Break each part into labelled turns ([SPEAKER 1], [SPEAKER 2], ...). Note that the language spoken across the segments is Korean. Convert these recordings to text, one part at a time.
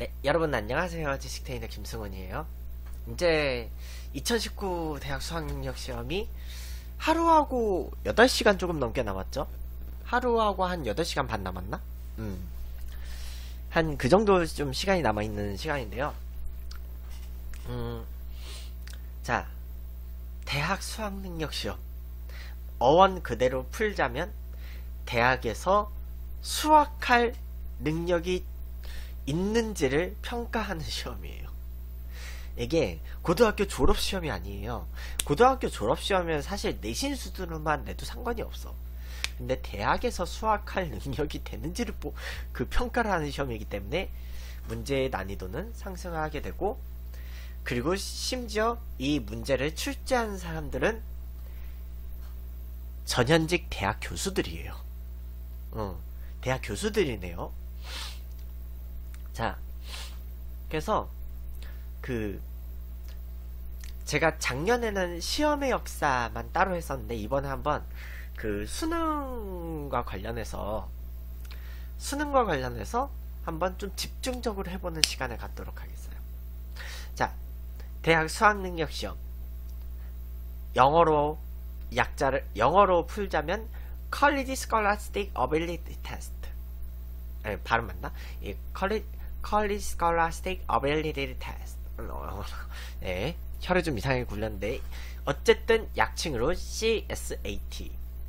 [SPEAKER 1] 네, 여러분 안녕하세요. 지식테이너 김승원이에요. 이제 2019 대학 수학능력 시험이 하루하고 8시간 조금 넘게 남았죠? 하루하고 한 8시간 반 남았나? 한 그 정도 좀 시간이 남아있는 시간인데요. 자, 대학 수학능력 시험. 어원 그대로 풀자면 대학에서 수학할 능력이 있는지를 평가하는 시험이에요. 이게 고등학교 졸업시험이 아니에요. 고등학교 졸업시험은 사실 내신 수준으로만 내도 상관이 없어. 근데 대학에서 수학할 능력이 되는지를 그 평가를 하는 시험이기 때문에 문제의 난이도는 상승하게 되고, 그리고 심지어 이 문제를 출제하는 사람들은 전현직 대학 교수들이에요. 대학 교수들이네요. 자, 그래서 제가 작년에는 시험의 역사만 따로 했었는데, 이번에 한번 수능과 관련해서 한번 좀 집중적으로 해보는 시간을 갖도록 하겠어요. 자, 대학 수학능력 시험. 영어로 풀자면 College Scholastic Ability Test. 발음 맞나? College Scholastic Ability Test. 네, 혀를 좀 이상하게 굴렸는데, 어쨌든 약칭으로 CSAT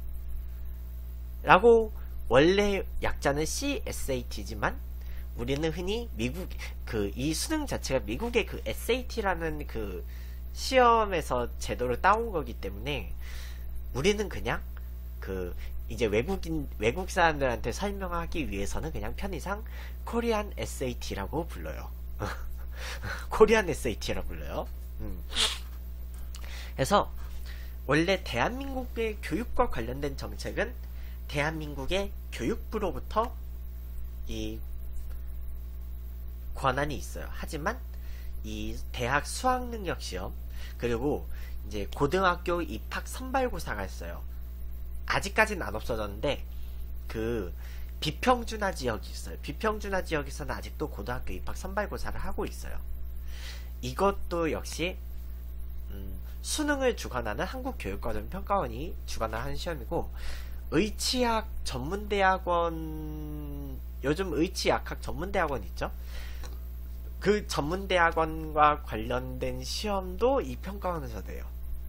[SPEAKER 1] 라고, 원래 약자는 CSAT지만 우리는 흔히 이 수능 자체가 미국의 SAT라는 시험에서 제도를 따온 거기 때문에 우리는 그냥 이제 외국 사람들한테 설명하기 위해서는 그냥 편의상 코리안 SAT라고 불러요. 코리안 SAT라고 불러요. 그래서 원래 대한민국의 교육과 관련된 정책은 대한민국의 교육부로부터 이 권한이 있어요. 하지만 이 대학 수학능력 시험, 그리고 이제 고등학교 입학 선발고사가 있어요. 아직까지는 안 없어졌는데 비평준화 지역이 있어요. 비평준화 지역에서는 아직도 고등학교 입학 선발고사를 하고 있어요. 이것도 역시 수능을 주관하는 한국교육과정평가원이 주관을 하는 시험이고, 의치학 전문대학원, 요즘 의치약학 전문대학원 있죠? 그 전문대학원과 관련된 시험도 이 평가원에서 돼요.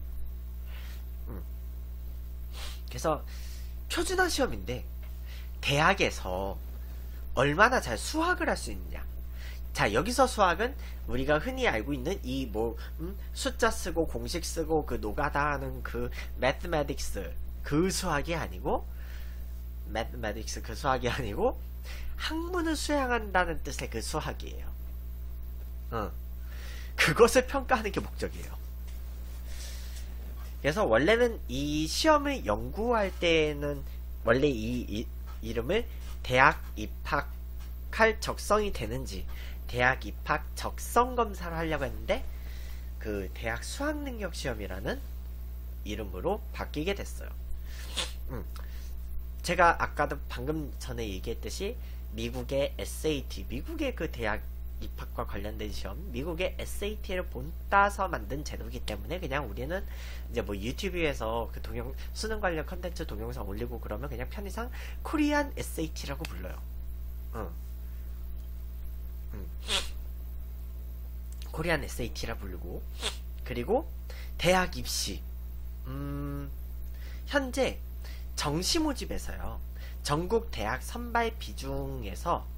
[SPEAKER 1] 그래서 표준화 시험인데, 대학에서 얼마나 잘 수학을 할 수 있느냐. 자, 여기서 수학은 우리가 흔히 알고 있는 숫자 쓰고 공식 쓰고 노가다 하는 mathematics 수학이 아니고, 학문을 수행한다는 뜻의 수학이에요. 그것을 평가하는 게 목적이에요. 그래서 원래는 이 시험을 연구할 때는 원래 이 이름을 대학 입학할 적성이 되는지 대학 입학 적성 검사를 하려고 했는데, 대학 수학능력 시험이라는 이름으로 바뀌게 됐어요. 제가 아까도 방금 전에 얘기했듯이 미국의 SAT, 미국의 대학 입학과 관련된 시험, 미국의 SAT를 본따서 만든 제도이기 때문에 그냥 우리는 이제 유튜브에서 수능 관련 컨텐츠 동영상 올리고 그러면 그냥 편의상 코리안 SAT라고 불러요. 코리안 SAT라 부르고, 그리고 대학 입시. 현재 정시 모집에서요, 전국 대학 선발 비중에서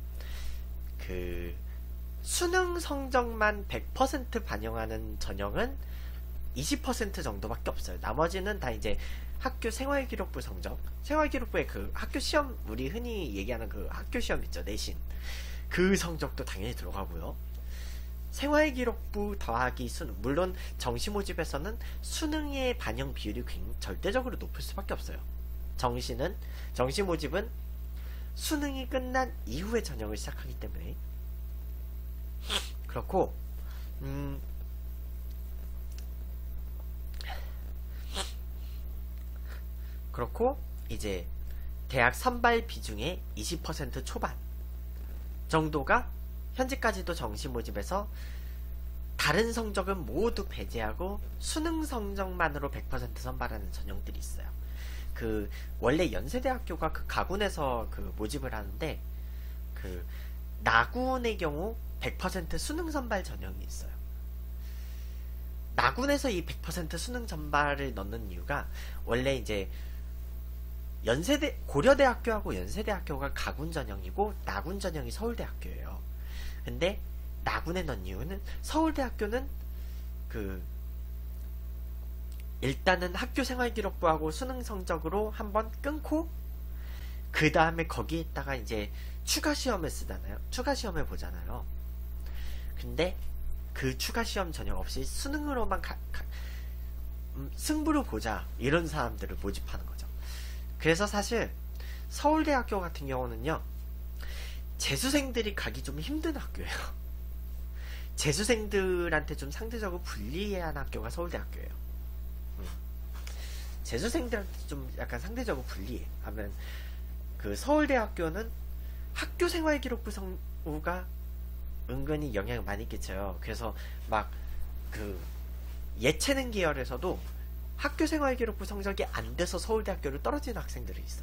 [SPEAKER 1] 수능 성적만 100% 반영하는 전형은 20% 정도밖에 없어요. 나머지는 다 이제 학교 생활기록부 성적, 생활기록부에 학교 시험, 우리 흔히 얘기하는 학교 시험 있죠, 내신. 성적도 당연히 들어가고요. 생활기록부 더하기 수능, 물론 정시 모집에서는 수능의 반영 비율이 절대적으로 높을 수밖에 없어요. 정시 모집은 수능이 끝난 이후에 전형을 시작하기 때문에 그렇고, 이제 대학 선발 비중의 20% 초반 정도가 현재까지도 정시 모집에서 다른 성적은 모두 배제하고 수능 성적만으로 100% 선발하는 전형들이 있어요. 그 원래 연세대학교가 그 가군에서 그 모집을 하는데 그 나군의 경우 100% 수능 선발 전형이 있어요. 나군에서 이 100% 수능 선발을 넣는 이유가 원래 이제 고려대학교하고 연세대학교가 가군 전형이고 나군 전형이 서울대학교예요. 근데 나군에 넣은 이유는 서울대학교는 그 일단은 학교생활기록부하고 수능 성적으로 한번 끊고 그 다음에 거기에다가 이제 추가 시험을 쓰잖아요. 추가 시험을 보잖아요. 근데 그 추가 시험 전혀 없이 수능으로만 승부를 보자 이런 사람들을 모집하는 거죠. 그래서 사실 서울대학교 같은 경우는요, 재수생들이 가기 좀 힘든 학교예요. 재수생들한테 좀 상대적으로 불리한 학교가 서울대학교예요. 재수생들한테 좀 약간 상대적으로 불리해. 하면 그 서울대학교는 학교생활기록부 성우가 은근히 영향을 많이 끼쳐요. 그래서 막 그 예체능 계열에서도 학교생활기록부 성적이 안 돼서 서울대학교를 떨어지는 학생들이 있어요.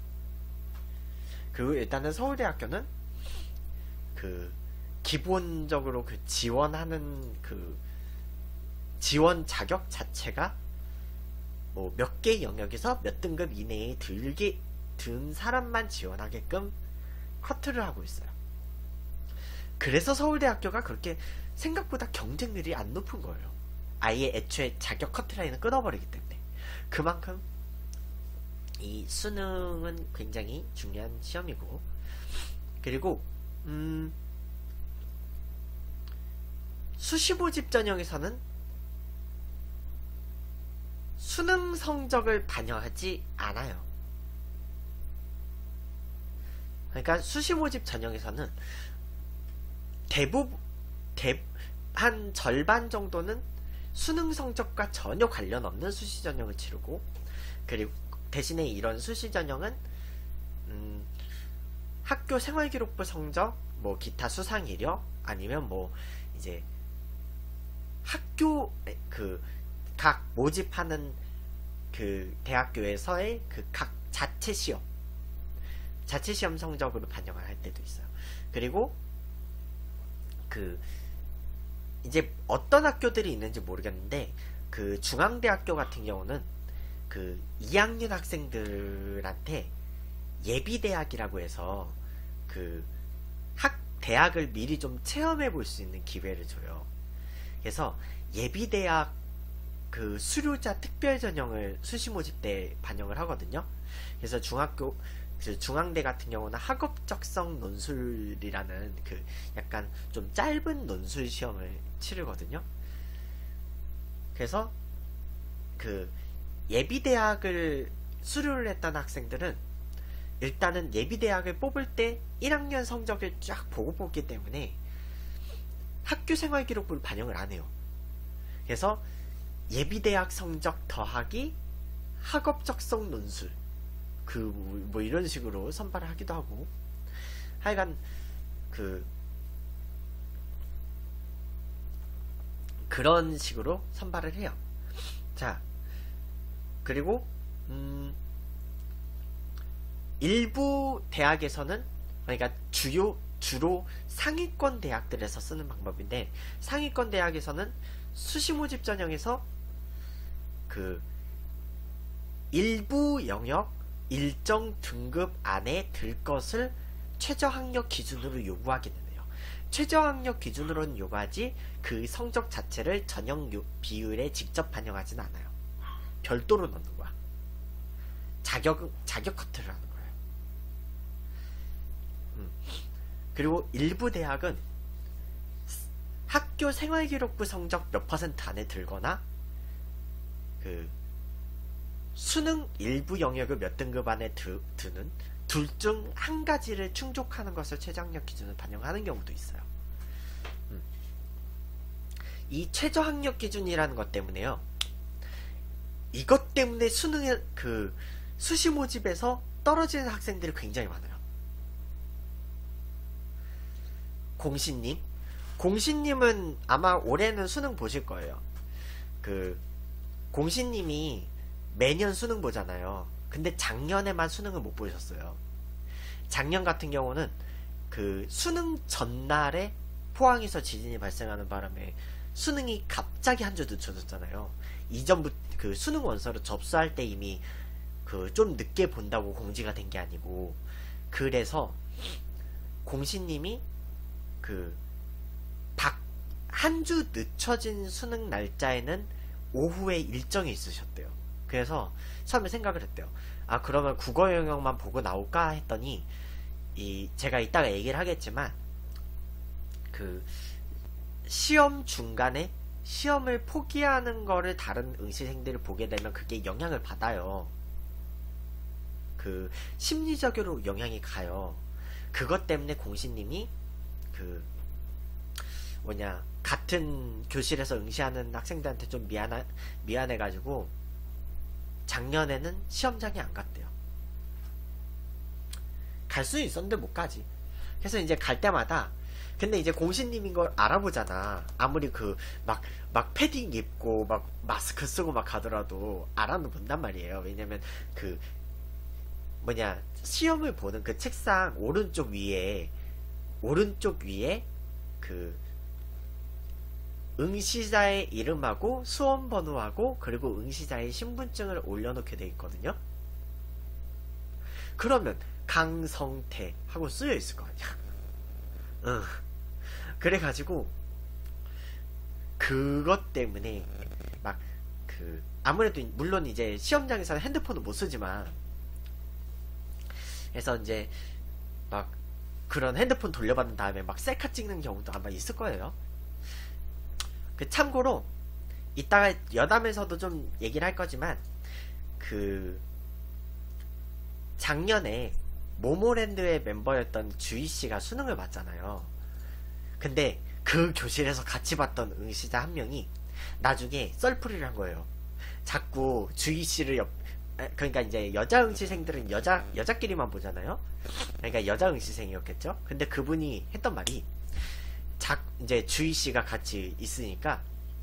[SPEAKER 1] 그리고 일단은 서울대학교는 그 기본적으로 그 지원하는 그 지원 자격 자체가 뭐 몇 개 영역에서 몇 등급 이내에 든 사람만 지원하게끔 커트를 하고 있어요. 그래서 서울대학교가 그렇게 생각보다 경쟁률이 안 높은 거예요. 아예 애초에 자격 커트라인을 끊어버리기 때문에. 그만큼 이 수능은 굉장히 중요한 시험이고, 그리고 수시 모집 전형에서는 수능 성적을 반영하지 않아요. 그러니까 수시 모집 전형에서는 한 절반 정도는 수능 성적과 전혀 관련 없는 수시 전형을 치르고, 그리고 대신에 이런 수시 전형은 학교 생활기록부 성적, 뭐 기타 수상 이력, 아니면 뭐 이제 학교 그 각 모집하는 그 대학교에서의 그 각 자체 시험 성적으로 반영을 할 때도 있어요. 그리고 그 이제 어떤 학교들이 있는지 모르겠는데, 그 중앙대학교 같은 경우는 그 2학년 학생들한테 예비대학이라고 해서 그 대학을 미리 좀 체험해 볼 수 있는 기회를 줘요. 그래서 예비대학 그 수료자 특별 전형을 수시 모집 때 반영을 하거든요. 그래서 중앙대 같은 경우는 학업적성 논술이라는 그 약간 좀 짧은 논술 시험을 치르거든요. 그래서 그 예비대학을 수료를 했던 학생들은 일단은 예비대학을 뽑을 때 1학년 성적을 쫙 보고 뽑기 때문에 학교생활기록부를 반영을 안 해요. 그래서 예비대학 성적 더하기 학업적성 논술 뭐 이런 식으로 선발을 하기도 하고, 하여간 그런 식으로 선발을 해요. 자, 그리고 일부 대학에서는, 그러니까 주로 상위권 대학들에서 쓰는 방법인데, 상위권 대학에서는 수시 모집 전형에서 그 일부 영역 일정 등급 안에 들 것을 최저학력 기준으로 요구하기는 해요. 최저학력 기준으로는 요구하지 그 성적 자체를 전형 비율에 직접 반영하진 않아요. 별도로 넣는 거야. 자격 커트를 하는 거예요. 그리고 일부 대학은 학교 생활기록부 성적 몇 % 안에 들거나 그 수능 일부 영역을 몇 등급 안에 드는 둘 중 한 가지를 충족하는 것을 최저학력 기준을 반영하는 경우도 있어요. 이 최저학력 기준이라는 것 때문에요, 이것 때문에 수능에 그 수시 모집에서 떨어지는 학생들이 굉장히 많아요. 공신님. 공신님은 아마 올해는 수능 보실 거예요. 그 공신님이 매년 수능 보잖아요. 근데 작년에만 수능을 못 보셨어요. 작년 같은 경우는 그 수능 전날에 포항에서 지진이 발생하는 바람에 수능이 갑자기 한 주 늦춰졌잖아요. 이전부터 그 수능 원서를 접수할 때 이미 그 좀 늦게 본다고 공지가 된 게 아니고, 그래서 공신님이 그 한 주 늦춰진 수능 날짜에는 오후에 일정이 있으셨대요. 그래서 처음에 생각을 했대요. 아, 그러면 국어 영역만 보고 나올까 했더니, 제가 이따가 얘기를 하겠지만, 그 시험 중간에 시험을 포기하는 거를 다른 응시생들을 보게 되면 그게 영향을 받아요. 그 심리적으로 영향이 가요. 그것 때문에 공신님이 그 같은 교실에서 응시하는 학생들한테 좀 미안해가지고 작년에는 시험장에 안 갔대요. 갈 수는 있었는데 못 가지. 그래서 이제 갈 때마다, 근데 이제 공신님인 걸 알아보잖아. 아무리 막 패딩 입고 막 마스크 쓰고 막 가더라도 알아는 본단 말이에요. 왜냐면 시험을 보는 그 책상 오른쪽 위에 그 응시자의 이름하고 수험번호하고 그리고 응시자의 신분증을 올려놓게 돼 있거든요. 그러면 강성태 하고 쓰여 있을 거 아니야. 응. 그래가지고 그것 때문에 아무래도 물론 이제 시험장에서는 핸드폰을 못 쓰지만, 그래서 이제 막 그런 핸드폰 돌려받은 다음에 막 셀카 찍는 경우도 아마 있을 거예요. 참고로 이따가 여담에서도 좀 얘기를 할 거지만, 작년에 모모랜드의 멤버였던 주희씨가 수능을 봤잖아요. 근데 그 교실에서 같이 봤던 응시자 한 명이 나중에 썰풀이를 한 거예요. 자꾸 주희씨를 그러니까 이제 여자 응시생들은 여자끼리만 보잖아요. 그러니까 여자 응시생이었겠죠. 근데 그분이 했던 말이, 이제 주희씨가 같이 있으니까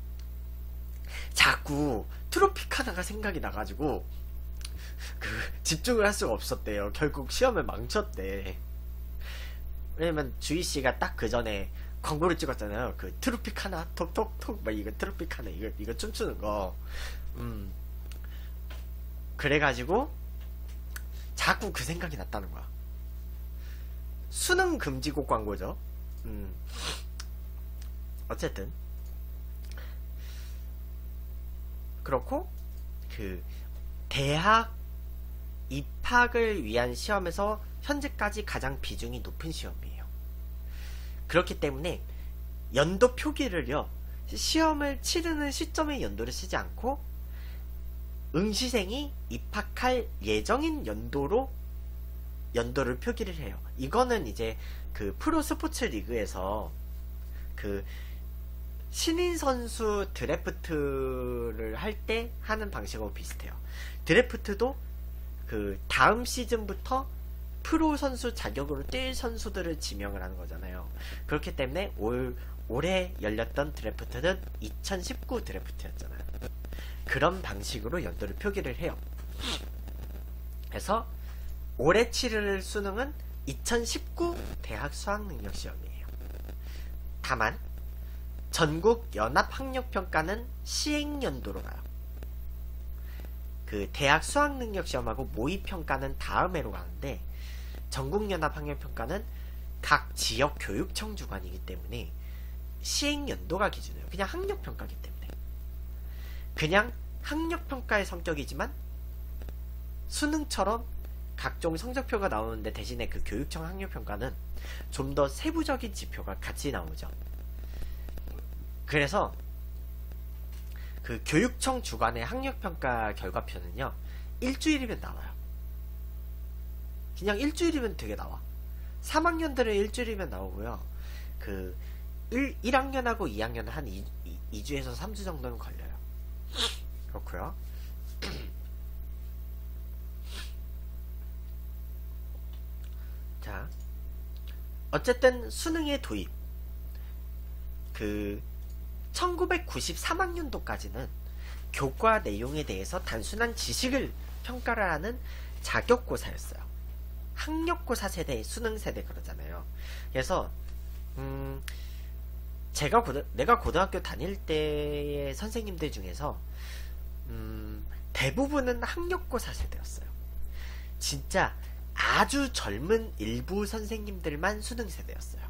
[SPEAKER 1] 자꾸 트로피카나가 생각이 나가지고 집중을 할 수가 없었대요. 결국 시험을 망쳤대. 왜냐면 주희씨가 딱 그 전에 광고를 찍었잖아요. 그 트로피카나 톡톡톡 막 이거 트로피카나 이거 춤추는 거. 그래가지고 자꾸 그 생각이 났다는 거야. 수능 금지곡 광고죠. 어쨌든 그렇고, 대학 입학을 위한 시험에서 현재까지 가장 비중이 높은 시험이에요. 그렇기 때문에 연도 표기를요, 시험을 치르는 시점의 연도를 쓰지 않고 응시생이 입학할 예정인 연도를 표기를 해요. 이거는 이제 그 프로 스포츠 리그에서 신인 선수 드래프트를 할 때 하는 방식하고 비슷해요. 드래프트도 다음 시즌부터 프로 선수 자격으로 뛸 선수들을 지명을 하는 거잖아요. 그렇기 때문에 올해 열렸던 드래프트는 2019 드래프트였잖아요. 그런 방식으로 연도를 표기를 해요. 그래서 올해 치를 수능은 2019 대학 수학능력시험이에요. 다만 전국 연합학력평가는 시행연도로 가요. 대학 수학능력시험하고 모의평가는 다음 해로 가는데, 전국연합학력평가는 각 지역 교육청 주관이기 때문에 시행연도가 기준이에요. 그냥 학력평가이기 때문에. 그냥 학력평가의 성격이지만 수능처럼 각종 성적표가 나오는데, 대신에 그 교육청 학력평가는 좀 더 세부적인 지표가 같이 나오죠. 그래서 그 교육청 주관의 학력평가 결과표는요, 일주일이면 나와요. 그냥 일주일이면 되게 나와. 3학년들은 일주일이면 나오고요. 1학년하고 2학년은 한 2주에서 3주 정도는 걸려요. 그렇고요. 자, 어쨌든 수능의 도입. 그 1993학년도까지는 교과 내용에 대해서 단순한 지식을 평가를 하는 자격고사였어요. 학력고사 세대, 수능 세대 그러잖아요. 그래서 내가 고등학교 다닐 때의 선생님들 중에서 대부분은 학력고사 세대였어요. 진짜 아주 젊은 일부 선생님들만 수능 세대였어요.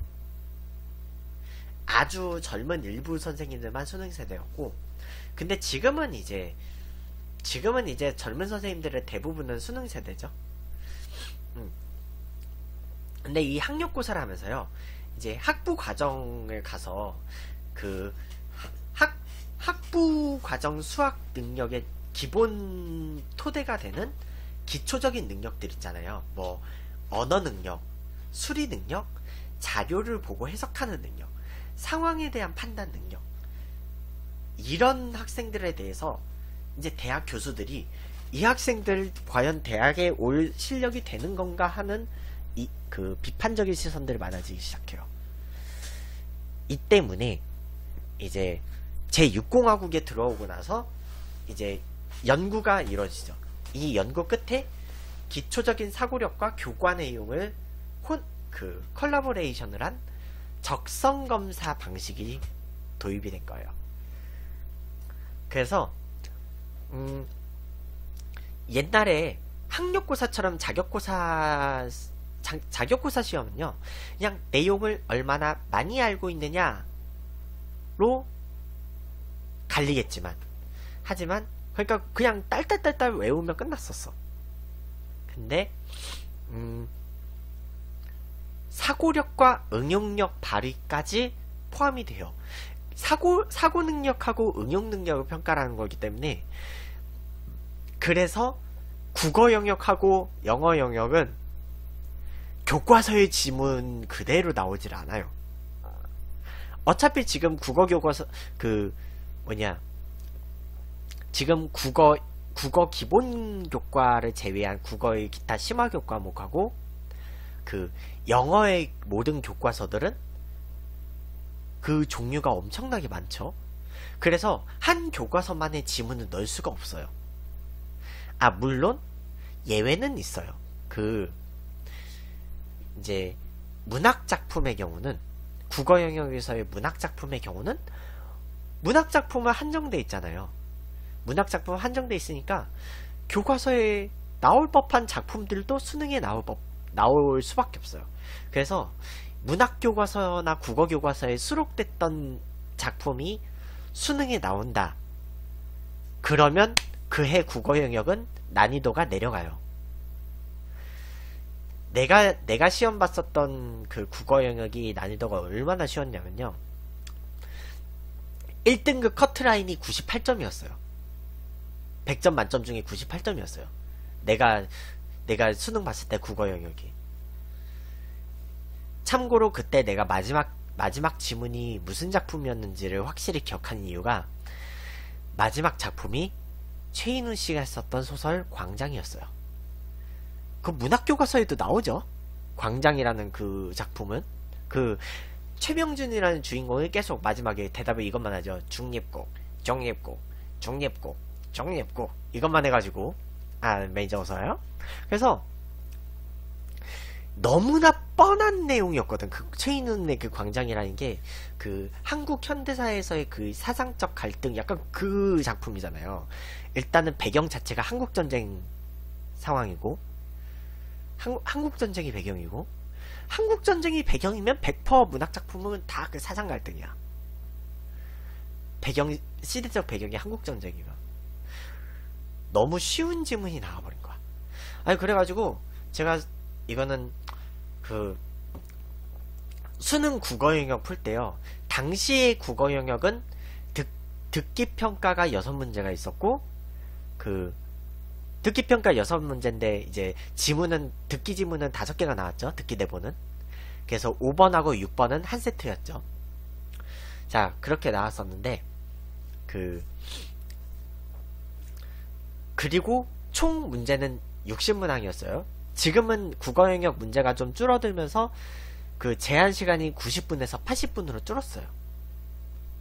[SPEAKER 1] 아주 젊은 일부 선생님들만 수능 세대였고, 근데 지금은 이제 젊은 선생님들의 대부분은 수능 세대죠. 근데 이 학력고사를 하면서요, 이제 학부 과정을 가서 그 학부 과정 수학 능력의 기본 토대가 되는 기초적인 능력들 있잖아요. 뭐 언어 능력, 수리 능력, 자료를 보고 해석하는 능력, 상황에 대한 판단 능력, 이런 학생들에 대해서 이제 대학 교수들이 이 학생들 과연 대학에 올 실력이 되는 건가 하는 그 비판적인 시선들이 많아지기 시작해요. 이 때문에 이제 제6공화국에 들어오고 나서 이제 연구가 이루어지죠. 이 연구 끝에 기초적인 사고력과 교과 내용을 컬래버레이션을 한 적성검사 방식이 도입이 된 거예요. 그래서 옛날에 학력고사처럼 자격고사 시험은요, 그냥 내용을 얼마나 많이 알고 있느냐로 갈리겠지만, 하지만 그러니까 그냥 딸딸딸딸 외우면 끝났었어. 근데 사고력과 응용력 발휘까지 포함이 돼요. 사고 능력하고 응용 능력을 평가하는 거기 때문에, 그래서 국어 영역하고 영어 영역은 교과서의 지문 그대로 나오질 않아요. 어차피 지금 국어 교과서 지금 국어 기본 교과를 제외한 국어의 기타 심화 교과목하고 그 영어의 모든 교과서들은 그 종류가 엄청나게 많죠. 그래서 한 교과서만의 지문을 넣을 수가 없어요. 물론 예외는 있어요. 이제 문학작품의 경우는, 국어 영역에서의 문학작품의 경우는 문학작품은 한정돼 있잖아요. 문학작품은 한정돼 있으니까 교과서에 나올 법한 작품들도 수능에 나올 수밖에 없어요. 그래서 문학교과서나 국어교과서에 수록됐던 작품이 수능에 나온다. 그러면 그해 국어 영역은 난이도가 내려가요. 내가 시험 봤었던 그 국어 영역이 난이도가 얼마나 쉬웠냐면요, 1등급 커트라인이 98점이었어요. 100점 만점 중에 98점이었어요. 내가 수능 봤을 때 국어 영역이. 참고로 그때 내가 마지막 지문이 무슨 작품이었는지를 확실히 기억하는 이유가, 마지막 작품이 최인훈 씨가 썼던 소설 광장이었어요. 그 문학교과서에도 나오죠. 광장이라는 그 작품은 최명준이라는 주인공이 계속 마지막에 대답을 이것만 하죠. 중립국, 정립국, 중립국, 정립국, 이것만 해가지고 매니저 어서요. 그래서 너무나 뻔한 내용이었거든. 최인훈의 그 광장이라는 게 한국 현대사에서의 그 사상적 갈등, 약간 그 작품이잖아요. 일단은 배경 자체가 한국전쟁 상황이고, 한국전쟁이 배경이고, 한국전쟁이 배경이면 100% 문학작품은 다 그 사상 갈등이야. 시대적 배경이 한국전쟁이가. 너무 쉬운 지문이 나와버린 거야. 그래가지고 제가 이거는 수능 국어 영역 풀 때요, 당시의 국어 영역은 듣기평가가 6문제가 있었고, 듣기평가 6문제인데 이제 듣기 지문은 5개가 나왔죠. 듣기 대본은. 그래서 5번하고 6번은 한 세트였죠. 자, 그렇게 나왔었는데, 그리고 총 문제는 60문항이었어요. 지금은 국어 영역 문제가 좀 줄어들면서 제한 시간이 90분에서 80분으로 줄었어요.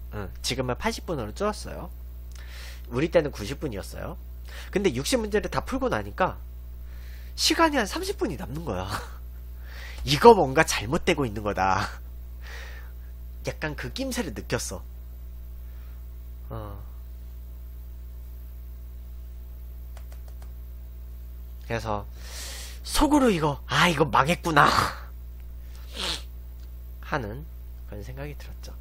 [SPEAKER 1] 지금은 80분으로 줄었어요. 우리 때는 90분이었어요. 근데 60문제를 다 풀고 나니까 시간이 한 30분이 남는 거야. 이거 뭔가 잘못되고 있는 거다. 약간 그 낌새를 느꼈어. 그래서 속으로 이거 망했구나 하는 그런 생각이 들었죠.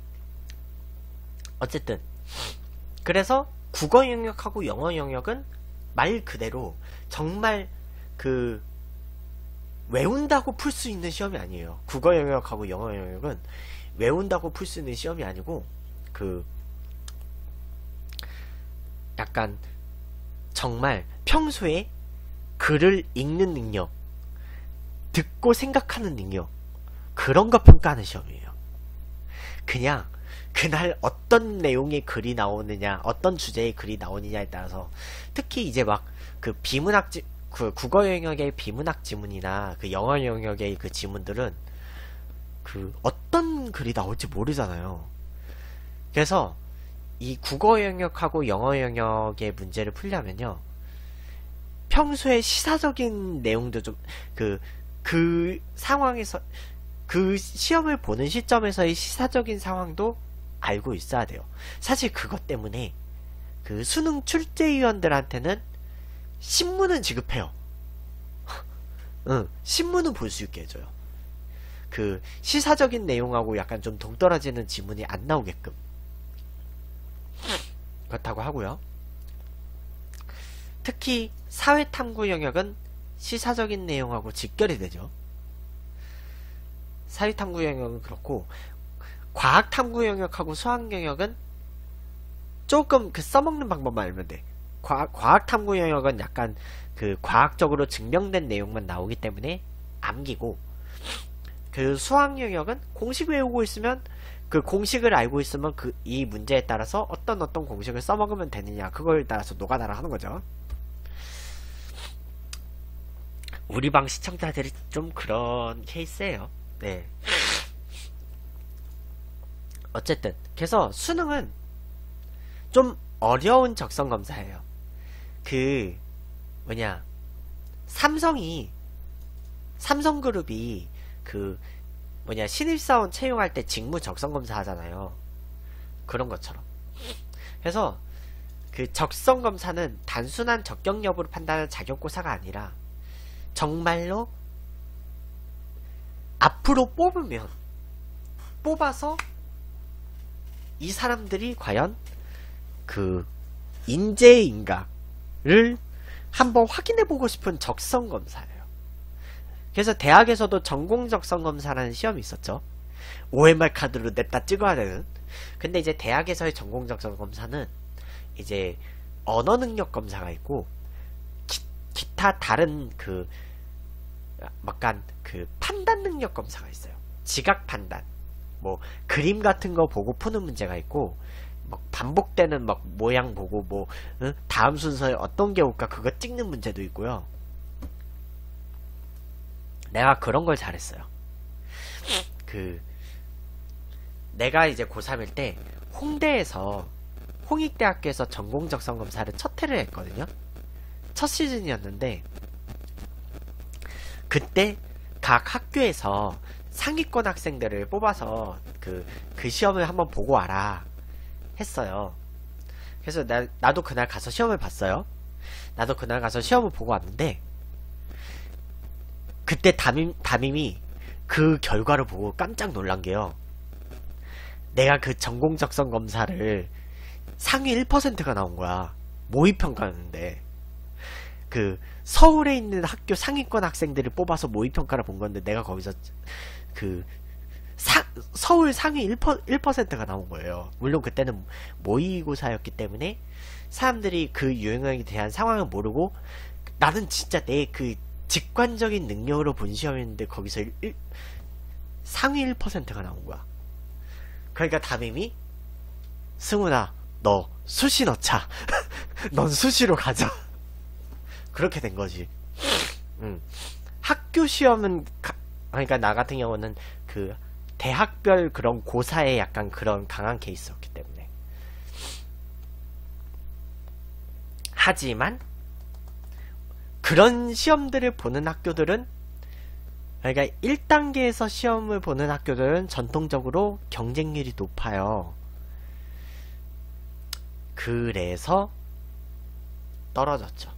[SPEAKER 1] 어쨌든 그래서 국어 영역하고 영어 영역은 말 그대로 정말 그 외운다고 풀 수 있는 시험이 아니에요. 국어 영역하고 영어 영역은 외운다고 풀 수 있는 시험이 아니고 그 약간 정말 평소에 글을 읽는 능력, 듣고 생각하는 능력, 그런 거 평가하는 시험이에요. 그냥 그날 어떤 내용의 글이 나오느냐, 어떤 주제의 글이 나오느냐에 따라서, 특히 이제 막 그 그 국어 영역의 비문학 지문이나 그 영어 영역의 그 지문들은 그 어떤 글이 나올지 모르잖아요. 그래서 이 국어 영역하고 영어 영역의 문제를 풀려면요, 평소에 시사적인 내용도 좀 그 상황에서 그 시험을 보는 시점에서의 시사적인 상황도 알고 있어야 돼요. 사실 그것 때문에 그 수능 출제위원들한테는 신문은 지급해요. 신문은 볼 수 있게 해줘요. 그 시사적인 내용하고 약간 좀 동떨어지는 지문이 안 나오게끔 그렇다고 하고요. 특히 사회탐구 영역은 시사적인 내용하고 직결이 되죠. 사회탐구 영역은 그렇고, 과학탐구 영역하고 수학 영역은 조금 그 써먹는 방법만 알면 돼. 과학탐구 영역은 약간 그 과학적으로 증명된 내용만 나오기 때문에 암기고, 그 수학 영역은 공식 외우고 있으면, 그 공식을 알고 있으면 이 문제에 따라서 어떤 공식을 써먹으면 되느냐, 그걸 따라서 노가다를 하는 거죠. 우리 방 시청자들이 좀 그런 케이스예요. 네. 어쨌든 그래서 수능은 좀 어려운 적성검사예요. 그 뭐냐, 삼성그룹이 그 뭐냐, 신입사원 채용할 때 직무 적성검사 하잖아요. 그런 것처럼. 그래서 그 적성검사는 단순한 적격 여부를 판단하는 자격고사가 아니라 정말로 앞으로 뽑아서 이 사람들이 과연 그 인재인가를 한번 확인해보고 싶은 적성검사예요. 그래서 대학에서도 전공적성검사라는 시험이 있었죠. OMR 카드로 냅다 찍어야 되는. 근데 이제 대학에서의 전공적성검사는 이제 언어능력검사가 있고 기타 다른 그 약간 그 판단 능력 검사가 있어요. 지각 판단, 뭐 그림 같은 거 보고 푸는 문제가 있고, 막 반복되는 막 모양 보고 뭐 다음 순서에 어떤 게 올까 그거 찍는 문제도 있고요. 내가 그런 걸 잘했어요. 그 내가 이제 고3일 때 홍대에서 홍익대학교에서 전공적성검사를 첫 회를 했거든요. 첫 시즌이었는데, 그때 각 학교에서 상위권 학생들을 뽑아서 그 시험을 한번 보고 와라 했어요. 그래서 나도 그날 가서 시험을 봤어요. 나도 그날 가서 시험을 보고 왔는데, 그때 담임이 그 결과를 보고 깜짝 놀란 게요, 내가 그 전공적성 검사를 상위 1%가 나온 거야. 모의평가였는데. 그 서울에 있는 학교 상위권 학생들을 뽑아서 모의평가를 본 건데, 내가 거기서 그 서울 상위 1%가 나온 거예요. 물론 그때는 모의고사였기 때문에 사람들이 그 유형에 대한 상황을 모르고, 나는 진짜 내 그 직관적인 능력으로 본 시험이었는데 거기서 상위 1%가 나온 거야. 그러니까 담임이, 승훈아 너 수시 넣자. 넌 수시로 가자. 그렇게 된 거지. 학교 시험은 그러니까 나 같은 경우는 그 대학별 그런 고사에 약간 그런 강한 케이스였기 때문에 하지만 그런 시험들을 보는 학교들은, 그러니까 1단계에서 시험을 보는 학교들은 전통적으로 경쟁률이 높아요. 그래서 떨어졌죠.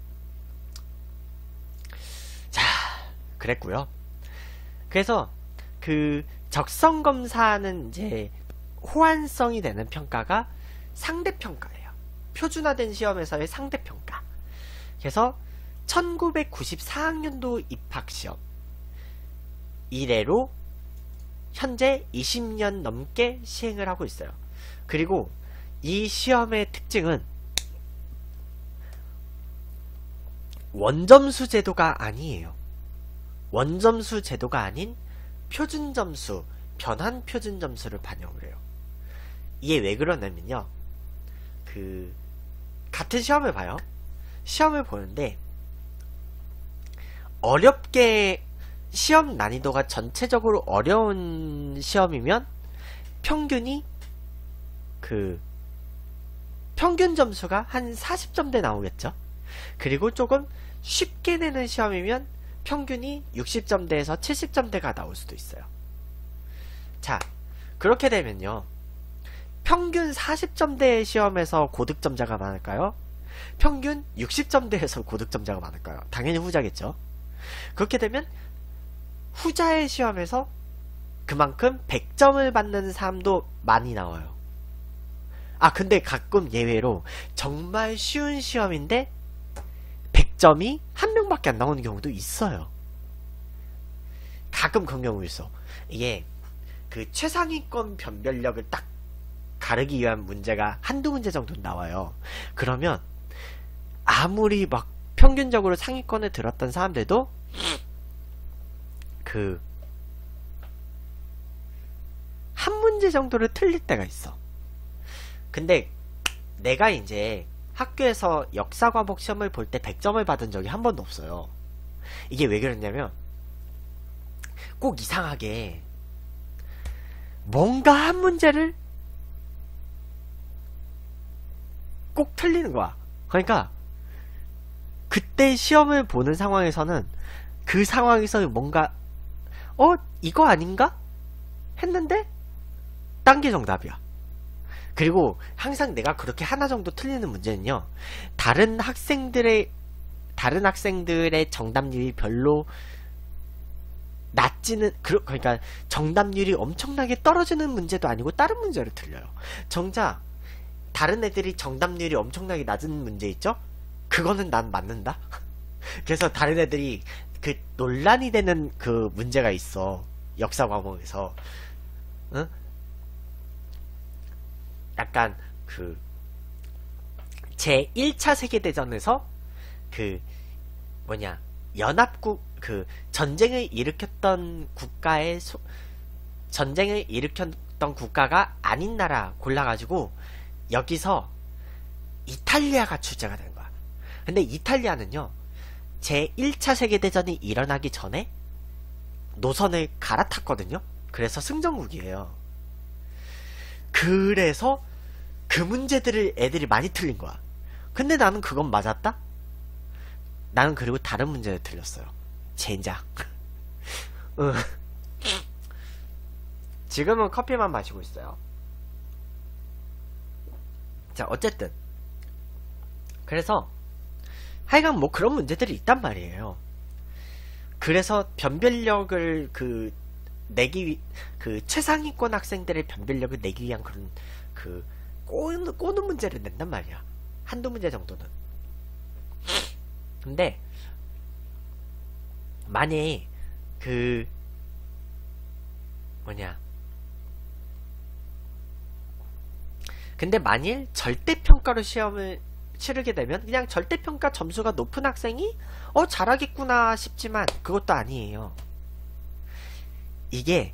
[SPEAKER 1] 자, 그랬고요. 그래서 그 적성검사는 이제 호환성이 되는 평가가 상대평가예요. 표준화된 시험에서의 상대평가. 그래서 1994학년도 입학시험 이래로 현재 20년 넘게 시행을 하고 있어요. 그리고 이 시험의 특징은 원점수 제도가 아니에요. 원점수 제도가 아닌 표준점수, 변환 표준점수를 반영을 해요. 이게 왜 그러냐면요. 같은 시험을 봐요. 시험을 보는데 어렵게 시험 난이도가 전체적으로 어려운 시험이면 평균이 평균 점수가 한 40점대 나오겠죠. 그리고 조금 쉽게 내는 시험이면 평균이 60점대에서 70점대가 나올 수도 있어요. 자, 그렇게 되면요. 평균 40점대의 시험에서 고득점자가 많을까요? 평균 60점대에서 고득점자가 많을까요? 당연히 후자겠죠. 그렇게 되면 후자의 시험에서 그만큼 100점을 받는 사람도 많이 나와요. 아, 근데 가끔 예외로 정말 쉬운 시험인데 100점이 한 명밖에 안 나오는 경우도 있어요. 가끔 그런 경우 있어. 이게 최상위권 변별력을 딱 가르기 위한 문제가 한두 문제 정도 나와요. 그러면 아무리 막 평균적으로 상위권에 들었던 사람들도 한 문제 정도를 틀릴 때가 있어. 근데 내가 이제 학교에서 역사 과목 시험을 볼 때 100점을 받은 적이 한 번도 없어요. 이게 왜 그랬냐면 꼭 이상하게 뭔가 한 문제를 꼭 틀리는 거야. 그러니까 그때 시험을 보는 상황에서는 그 상황에서 뭔가 이거 아닌가? 했는데 딴 게 정답이야. 그리고 항상 내가 그렇게 하나 정도 틀리는 문제는요, 다른 학생들의 정답률이 별로 낮지는, 그러니까 정답률이 엄청나게 떨어지는 문제도 아니고 다른 문제를 틀려요. 정작 다른 애들이 정답률이 엄청나게 낮은 문제 있죠? 그거는 난 맞는다? 그래서 다른 애들이 논란이 되는 문제가 있어. 역사 과목에서. 응? 약간 제 1차 세계대전에서 전쟁을 일으켰던 국가가 아닌 나라 골라가지고 여기서 이탈리아가 주제가 된 거야. 근데 이탈리아는요, 제 1차 세계대전이 일어나기 전에 노선을 갈아탔거든요. 그래서 승전국이에요. 그래서 그 문제들을 애들이 많이 틀린 거야. 근데 나는 그건 맞았다? 나는 그리고 다른 문제를 틀렸어요. 젠장. 지금은 커피만 마시고 있어요. 자, 어쨌든 그래서 하여간 뭐 그런 문제들이 있단 말이에요. 그래서 변별력을 최상위권 학생들의 변별력을 내기 위한 그런 꼬는 문제를 낸단 말이야. 한두 문제 정도는. 근데 만약에 근데 만일 절대평가로 시험을 치르게 되면 그냥 절대평가 점수가 높은 학생이 잘하겠구나 싶지만 그것도 아니에요. 이게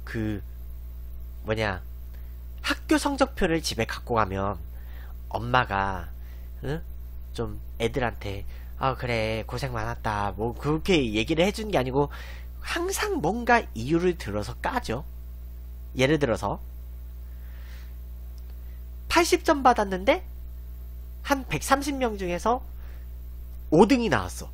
[SPEAKER 1] 학교 성적표를 집에 갖고 가면 엄마가 좀 애들한테 그래 고생 많았다 뭐 그렇게 얘기를 해주는 게 아니고 항상 뭔가 이유를 들어서 까죠. 예를 들어서 80점 받았는데 한 130명 중에서 5등이 나왔어.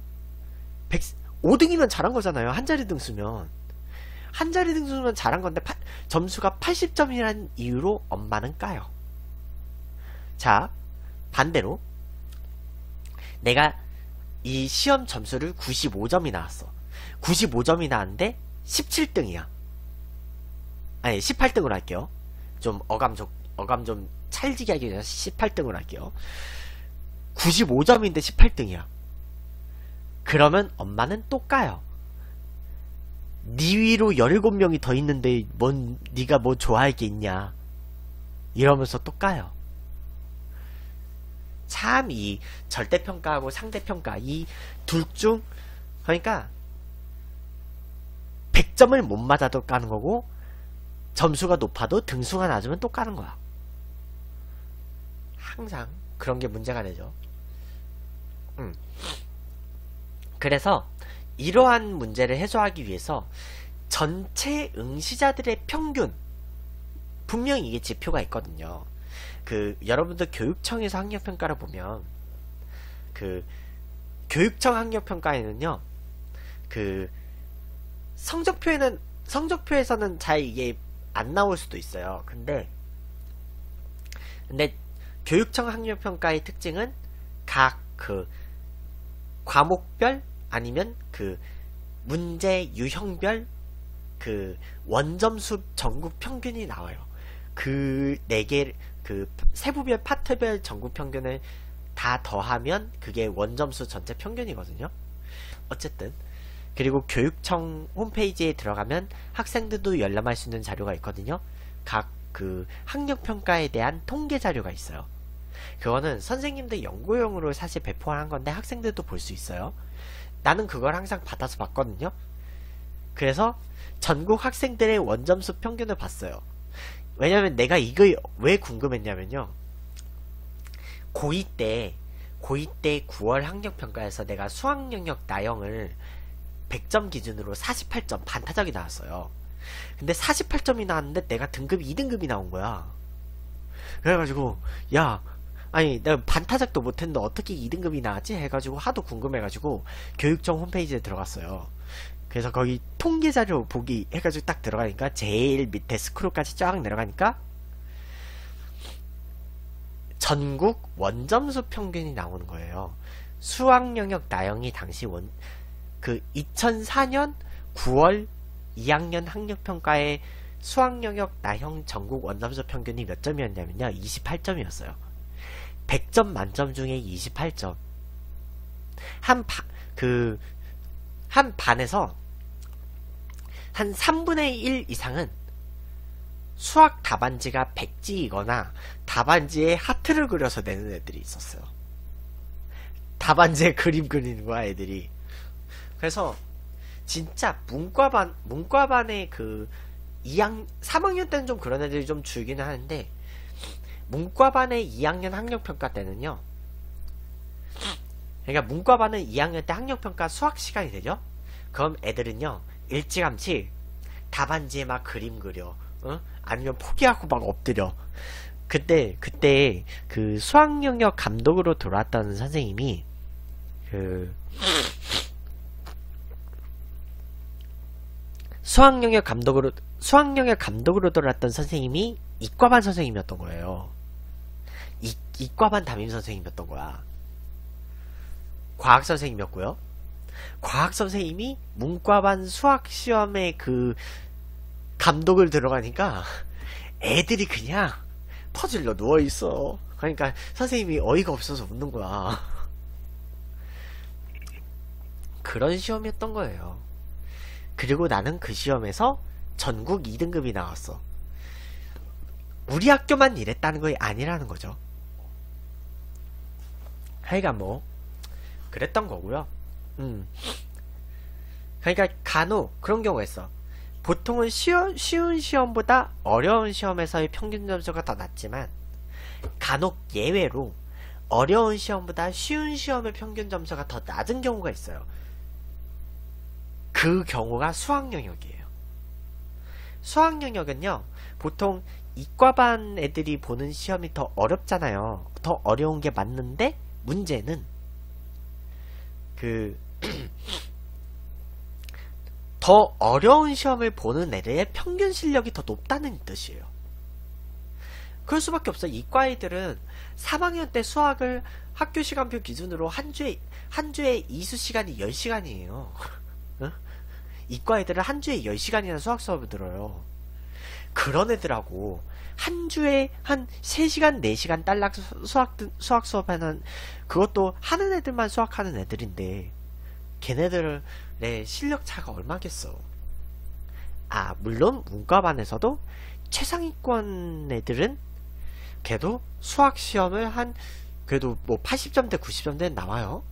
[SPEAKER 1] 5등이면 잘한 거잖아요. 한 자리 등수면. 한 자리 등수면 잘한 건데 점수가 80점이라는 이유로 엄마는 까요. 자, 반대로 내가 이 시험 점수를 95점이 나왔어. 95점이 나왔는데 17등이야. 아니 18등으로 할게요. 좀 어감 좀 찰지게 하기 위해서 18등으로 할게요. 95점인데 18등이야. 그러면 엄마는 또 까요. 네 위로 17명이 더 있는데 네가 뭐 좋아할 게 있냐 이러면서 또 까요. 참 이 절대평가하고 상대평가 이 둘 중 그러니까 100점을 못 맞아도 까는 거고 점수가 높아도 등수가 낮으면 또 까는 거야. 항상 그런 게 문제가 되죠. 그래서 이러한 문제를 해소하기 위해서 전체 응시자들의 평균 분명히 이게 지표가 있거든요. 여러분들 교육청에서 학력평가를 보면 교육청 학력평가에는요 성적표에서는 잘 이게 안 나올 수도 있어요. 근데 교육청 학력평가의 특징은 각 과목별 아니면 문제 유형별 원점수 전국 평균이 나와요. 그 4개 세부별 파트별 전국 평균을 다 더하면 그게 원점수 전체 평균이거든요. 어쨌든 그리고 교육청 홈페이지에 들어가면 학생들도 열람할 수 있는 자료가 있거든요. 각 학력평가에 대한 통계 자료가 있어요. 그거는 선생님들 연구용으로 사실 배포한 건데 학생들도 볼 수 있어요. 나는 그걸 항상 받아서 봤거든요. 그래서 전국 학생들의 원점수 평균을 봤어요. 왜냐면 내가 이거 왜 궁금했냐면요. 고2 때 9월 학력평가에서 내가 수학영역 나형을 100점 기준으로 48점 반타작이 나왔어요. 근데 48점이 나왔는데 내가 등급이 2등급이 나온 거야. 그래가지고 아니 내가 반타작도 못했는데 어떻게 2등급이 나왔지? 해가지고 하도 궁금해가지고 교육청 홈페이지에 들어갔어요. 그래서 거기 통계자료 보기 해가지고 딱 들어가니까 제일 밑에 스크롤까지 쫙 내려가니까 전국 원점수 평균이 나오는 거예요. 수학영역 나형이 당시 2004년 9월 2학년 학력평가의 수학영역 나형 전국 원점수 평균이 몇 점이었냐면요. 28점이었어요. 100점 만점 중에 28점. 한 반에서 한 3분의 1 이상은 수학 답안지가 백지이거나 답안지에 하트를 그려서 내는 애들이 있었어요. 답안지에 그림 그리는 거야 애들이. 그래서 진짜 문과반의 3학년 때는 좀 그런 애들이 좀 줄기는 하는데 문과반의 2학년 학력평가 때는요. 그러니까 문과반은 2학년 때 학력평가 수학 시간이 되죠. 그럼 애들은요 일찌감치 답안지에 막 그림 그려, 아니면 포기하고 막 엎드려. 그때 수학영역 감독으로 들어왔던 선생님이 수학영역 감독으로 들어왔던 선생님이 이과반 선생님이었던 거예요. 이과반 담임 선생님이었던 거야. 과학 선생님이었고요. 과학 선생님이 문과반 수학 시험에 감독을 들어가니까 애들이 그냥 퍼즐로 누워있어. 그러니까 선생님이 어이가 없어서 웃는 거야. 그런 시험이었던 거예요. 그리고 나는 그 시험에서 전국 2등급이 나왔어. 우리 학교만 이랬다는 거 아니라는 거죠. 하여간 뭐 그랬던 거고요. 그러니까 간혹 그런 경우가 있어. 보통은 쉬운 시험보다 어려운 시험에서의 평균 점수가 더 낮지만 간혹 예외로 어려운 시험보다 쉬운 시험의 평균 점수가 더 낮은 경우가 있어요. 그 경우가 수학 영역이에요. 수학 영역은요 보통 이과반 애들이 보는 시험이 더 어렵잖아요. 더 어려운 게 맞는데 문제는 더 어려운 시험을 보는 애들의 평균 실력이 더 높다는 뜻이에요. 그럴 수밖에 없어. 이과 애들은 3학년 때 수학을 학교 시간표 기준으로 한 주에 이수 시간이 10시간이에요. 이과 애들은 한 주에 10시간이나 수학 수업을 들어요. 그런 애들하고 한 주에 한 3시간, 4시간 딸락 수학 수업하는, 그것도 하는 애들만 수학하는 애들인데 걔네들의 실력 차가 얼마겠어. 물론 문과반에서도 최상위권 애들은 걔도 수학 시험을 그래도 뭐 80점대 90점대는 나와요.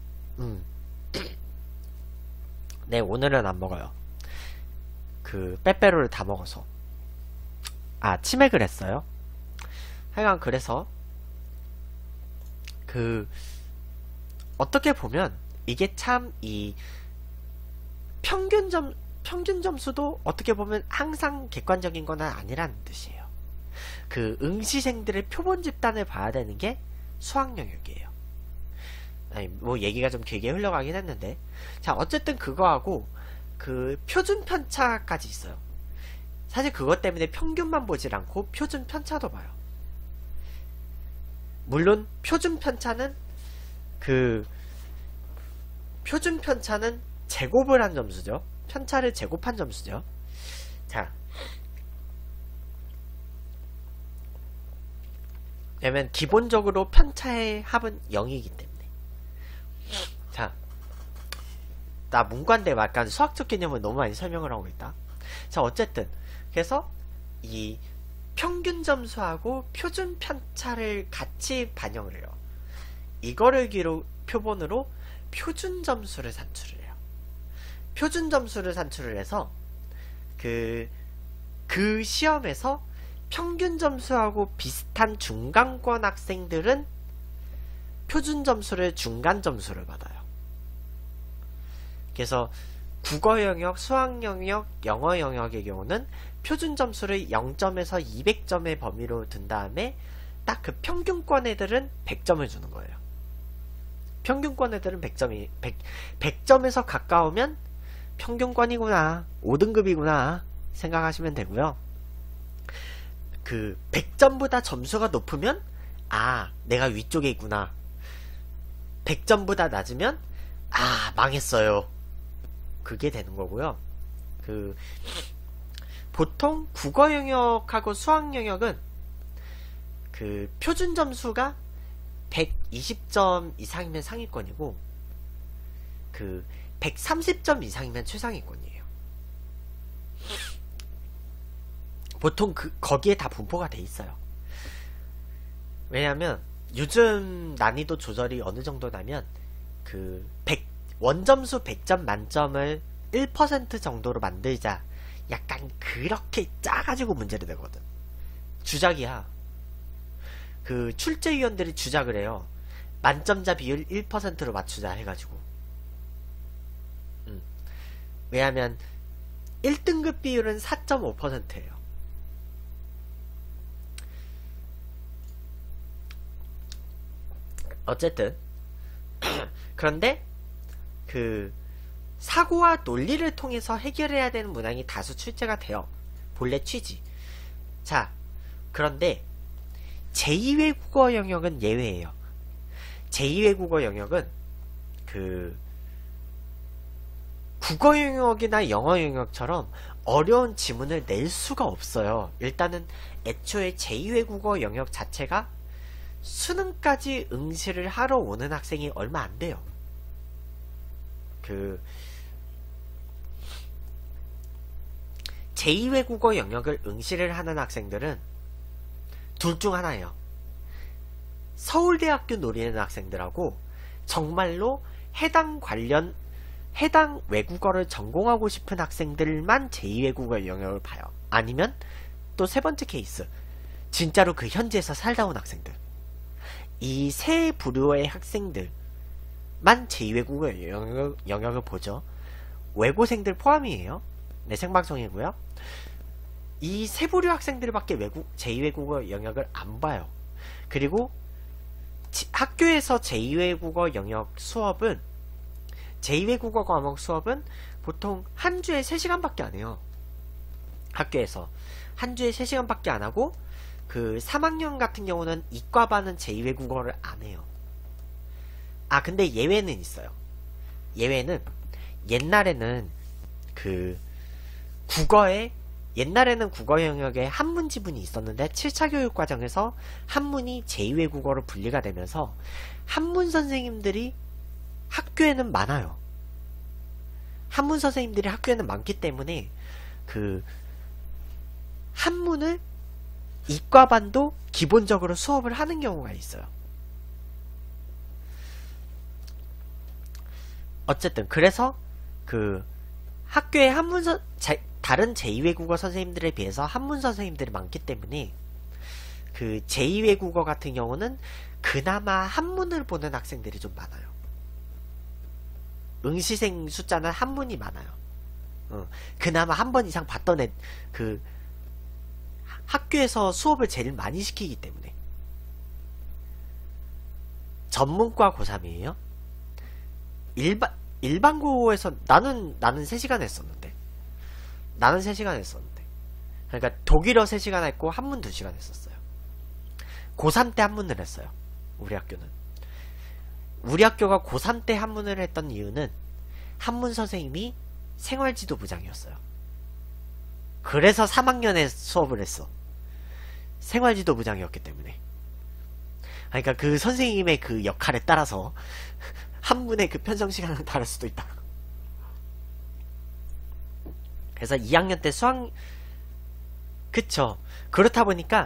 [SPEAKER 1] 네, 오늘은 안 먹어요. 빼빼로를 다 먹어서. 치맥을 했어요. 하여간 그래서 어떻게 보면 이게 참 평균 점수도 어떻게 보면 항상 객관적인 건 아니라는 뜻이에요. 응시생들의 표본 집단을 봐야 되는 게 수학 영역이에요. 뭐 얘기가 좀 길게 흘러가긴 했는데, 자, 어쨌든 그거하고 표준 편차까지 있어요. 사실 그것 때문에 평균만 보질 않고 표준 편차도 봐요. 물론 표준 편차는 제곱을 한 점수죠. 편차를 제곱한 점수죠. 자, 왜냐면 기본적으로 편차의 합은 0이기 때문에. 자, 나 문과인데 약간 수학적 개념을 너무 많이 설명을 하고 있다. 자, 어쨌든 그래서 이 평균 점수하고 표준 편차를 같이 반영을 해요. 이거를 표본으로 표준 점수를 산출을 해요. 표준 점수를 산출을 해서 그 시험에서 평균 점수하고 비슷한 중간권 학생들은 표준 점수를 중간 점수를 받아요. 그래서 국어 영역, 수학 영역, 영어 영역의 경우는 표준 점수를 0점에서 200점의 범위로 둔 다음에 딱 평균권 애들은 100점을 주는 거예요. 평균권 애들은 100점에서 가까우면 평균권이구나, 5등급이구나 생각하시면 되고요. 100점보다 점수가 높으면 내가 위쪽에 있구나. 100점보다 낮으면 망했어요. 그게 되는 거고요. 보통 국어 영역하고 수학 영역은 표준 점수가 120점 이상이면 상위권이고 130점 이상이면 최상위권이에요. 보통 거기에 다 분포가 돼 있어요. 왜냐면 요즘 난이도 조절이 어느 정도냐면 원점수 100점 만점을 1% 정도로 만들자, 약간 그렇게 짜가지고 문제를 내거든. 주작이야. 출제위원들이 주작을 해요. 만점자 비율 1%로 맞추자 해가지고. 왜냐면 1등급 비율은 4.5%예요. 어쨌든 그런데 사고와 논리를 통해서 해결해야 되는 문항이 다수 출제가 돼요. 본래 취지. 자, 그런데 제2외국어 영역은 예외예요. 제2외국어 영역은 국어 영역이나 영어 영역처럼 어려운 지문을 낼 수가 없어요. 일단은 애초에 제2외국어 영역 자체가 수능까지 응시를 하러 오는 학생이 얼마 안 돼요. 제2외국어 영역을 응시를 하는 학생들은 둘 중 하나예요. 서울대학교 노리는 학생들하고 정말로 해당 외국어를 전공하고 싶은 학생들만 제2외국어 영역을 봐요. 아니면 또 세 번째 케이스, 진짜로 현지에서 살다 온 학생들. 이 세 부류의 학생들만 제2외국어 영역을 보죠. 외고생들 포함이에요. 네, 생방송이고요. 이 세부류 학생들밖에 제2외국어 영역을 안 봐요. 그리고 학교에서 제2외국어 영역 수업은 제2외국어 과목 수업은 보통 한 주에 3시간밖에 안 해요. 학교에서 한 주에 3시간밖에 안 하고 그 3학년 같은 경우는 이과반은 제2외국어를 안 해요. 아 근데 예외는 있어요. 예외는 옛날에는 그 옛날에는 국어 영역에 한문 지문이 있었는데 7차 교육 과정에서 한문이 제2외국어로 분리가 되면서 한문 선생님들이 학교에는 많아요. 한문 선생님들이 학교에는 많기 때문에 그 한문을 이과반도 기본적으로 수업을 하는 경우가 있어요. 어쨌든 그래서 그 학교에 다른 제2외국어 선생님들에 비해서 한문 선생님들이 많기 때문에 그 제2외국어 같은 경우는 그나마 한문을 보는 학생들이 좀 많아요. 응시생 숫자는 한문이 많아요. 그나마 한 번 이상 봤던 그 학교에서 수업을 제일 많이 시키기 때문에. 전문과 고3이에요? 일반고에서 나는 3시간 했었는데. 그러니까 독일어 3시간 했고 한문 2시간 했었어요. 고3 때 한문을 했어요. 우리 학교는. 우리 학교가 고3 때 한문을 했던 이유는 한문 선생님이 생활지도부장이었어요. 그래서 3학년에 수업을 했어. 생활지도부장이었기 때문에. 그러니까 그 선생님의 그 역할에 따라서 한문의 그 편성 시간은 다를 수도 있다. 그래서 2학년 때 그쵸. 그렇다 보니까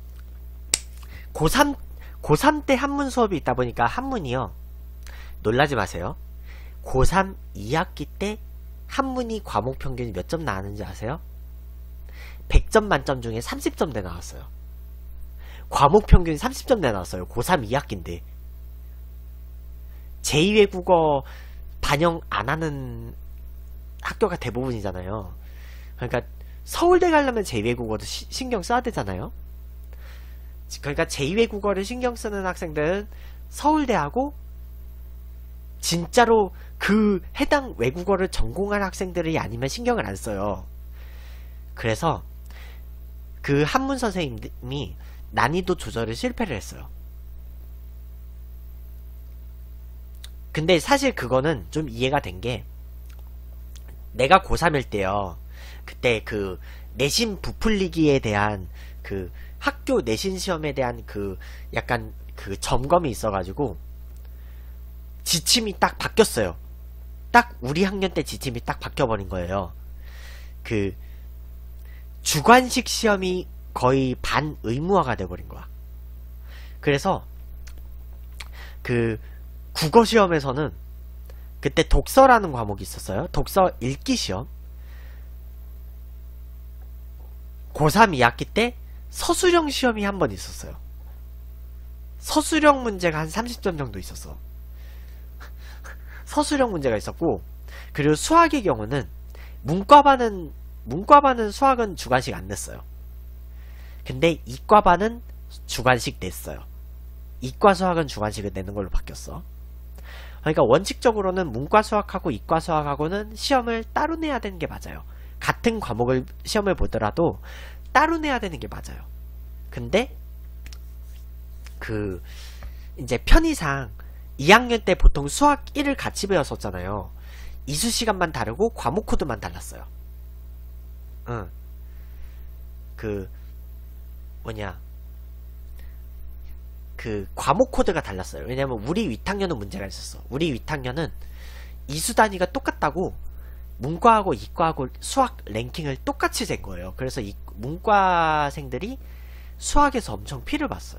[SPEAKER 1] 고3 때 한문 수업이 있다 보니까 한문이요. 놀라지 마세요. 고3 2학기 때 한문이 과목 평균이 몇 점 나왔는지 아세요? 100점 만점 중에 30점대 나왔어요. 과목 평균이 30점대 나왔어요. 고3 2학기인데. 제2외국어 반영 안 하는 학교가 대부분이잖아요. 그러니까 서울대 가려면 제2외국어도 신경 써야 되잖아요. 그러니까 제2외국어를 신경 쓰는 학생들은 서울대하고 진짜로 그 해당 외국어를 전공한 학생들이 아니면 신경을 안 써요. 그래서 그 한문 선생님이 난이도 조절을 실패를 했어요. 근데 사실 그거는 좀 이해가 된 게 내가 고3일 때요. 그때 그 내신 부풀리기에 대한 그 학교 내신 시험에 대한 그 약간 그 점검이 있어가지고 지침이 딱 바뀌었어요. 딱 우리 학년 때 지침이 딱 바뀌어버린 거예요. 그 주관식 시험이 거의 반 의무화가 돼버린 거야. 그래서 그 국어 시험에서는 그때 독서라는 과목이 있었어요. 독서 읽기 시험. 고3 2학기 때 서술형 시험이 한 번 있었어요. 서술형 문제가 한 30점 정도 있었어. 서술형 문제가 있었고, 그리고 수학의 경우는 문과반은 수학은 주관식 안 냈어요. 근데 이과반은 주관식 냈어요. 이과 수학은 주관식을 내는 걸로 바뀌었어. 그러니까 원칙적으로는 문과 수학하고 이과 수학하고는 시험을 따로 내야 되는 게 맞아요. 같은 과목을 시험을 보더라도 따로 내야 되는 게 맞아요. 근데 그 이제 편의상 2학년 때 보통 수학 1을 같이 배웠었잖아요. 이수 시간만 다르고 과목 코드만 달랐어요. 그 과목 코드가 달랐어요. 왜냐면 우리 윗학년은 문제가 있었어. 우리 윗학년은 이수 단위가 똑같다고 문과하고 이과하고 수학 랭킹을 똑같이 잰 거예요. 그래서 문과생들이 수학에서 엄청 피를 봤어요.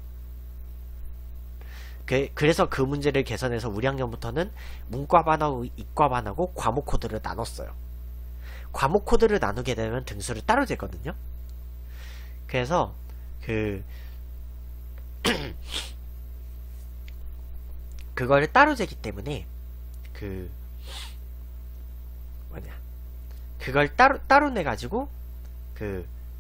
[SPEAKER 1] 그래서 그 문제를 개선해서 우리 학년부터는 문과반하고 이과반하고 과목 코드를 나눴어요. 과목 코드를 나누게 되면 등수를 따로 재거든요. 그래서 그거를 따로 재기 때문에 그걸 따로 내가지고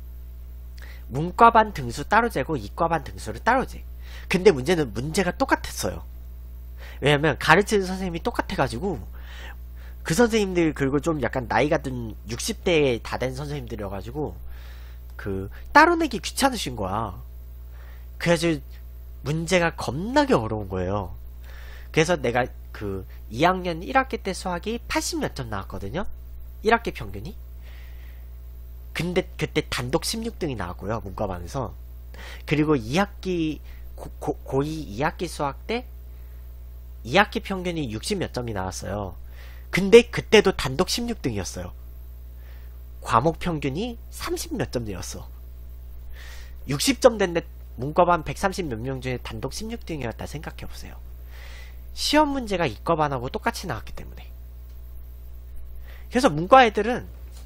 [SPEAKER 1] 문과반 등수 따로 재고 이과반 등수를 따로 재. 근데 문제는 문제가 똑같았어요. 왜냐면 가르치는 선생님이 똑같아가지고 그 선생님들, 그리고 좀 약간 나이가 든 60대 다 된 선생님들이어가지고 따로 내기 귀찮으신 거야. 그래서 문제가 겁나게 어려운 거예요. 그래서 내가 2학년 1학기 때 수학이 80몇 점 나왔거든요. 1학기 평균이. 근데 그때 단독 16등이 나왔고요, 문과반에서. 그리고 2학기 고2 2학기 수학 때 2학기 평균이 60몇 점이 나왔어요. 근데 그때도 단독 16등이었어요. 과목 평균이 30몇 점 되었어. 60점 됐는데 문과반 130 몇 명 중에 단독 16등이었다 생각해보세요. 시험 문제가 이과반하고 똑같이 나왔기 때문에. 그래서 문과 애들은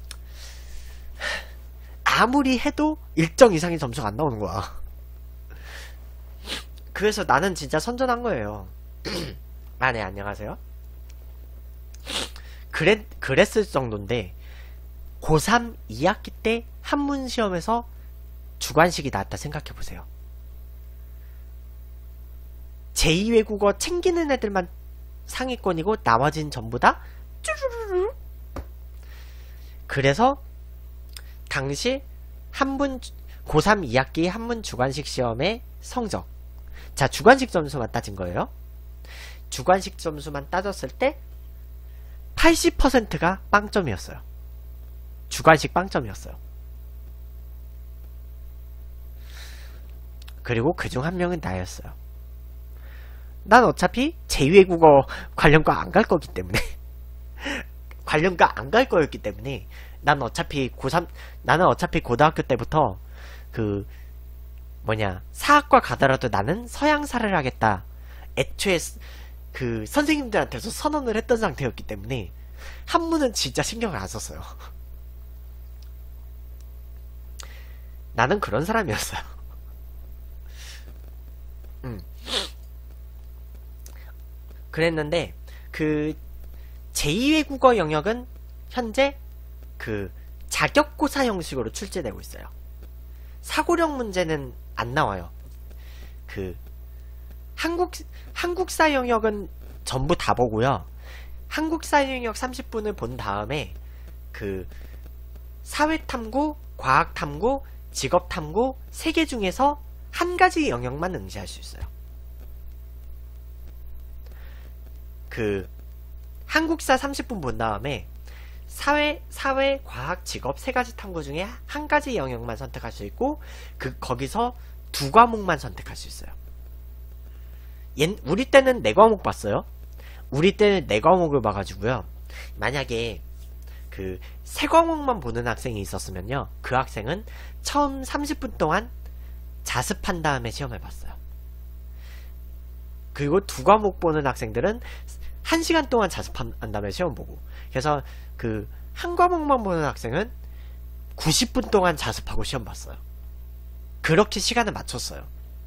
[SPEAKER 1] 아무리 해도 일정 이상의 점수가 안 나오는 거야. 그래서 나는 진짜 선전한 거예요. 아, 네, 안녕하세요. 그랬을 정도인데 고3 2학기 때 한문 시험에서 주관식이 나왔다 생각해보세요. 제2외국어 챙기는 애들만 상위권이고 나머지는 전부 다 쭈르르르. 그래서 당시 고3 2학기 한문 주관식 시험의 성적, 자, 주관식 점수만 따진 거예요. 주관식 점수만 따졌을 때 80%가 빵점이었어요. 주관식 빵점이었어요. 그리고 그중 한 명은 나였어요. 난 어차피 제2외국어 관련과 안 갈 거기 때문에 관련과 안 갈 거였기 때문에 나는 어차피 고등학교 때부터 사학과 가더라도 나는 서양사를 하겠다. 애초에 선생님들한테서 선언을 했던 상태였기 때문에 한문은 진짜 신경을 안 썼어요. 나는 그런 사람이었어요. 그랬는데 제2외국어 영역은 현재 자격고사 형식으로 출제되고 있어요. 사고력 문제는 안 나와요. 한국사 영역은 전부 다 보고요. 한국사 영역 30분을 본 다음에 사회탐구, 과학탐구, 직업탐구 3개 중에서 한 가지 영역만 응시할 수 있어요. 한국사 30분 본 다음에 사회, 과학, 직업 3가지 탐구 중에 한 가지 영역만 선택할 수 있고 거기서 2과목만 선택할 수 있어요. 우리 때는 4과목 봤어요. 우리 때는 4과목을 봐가지고요. 만약에 3과목만 보는 학생이 있었으면요, 그 학생은 처음 30분 동안 자습한 다음에 시험을 봤어요. 그리고 2과목 보는 학생들은 1시간 동안 자습한 다음에 시험 보고, 그래서 한 과목만 보는 학생은 90분 동안 자습하고 시험 봤어요. 그렇게 시간을 맞췄어요.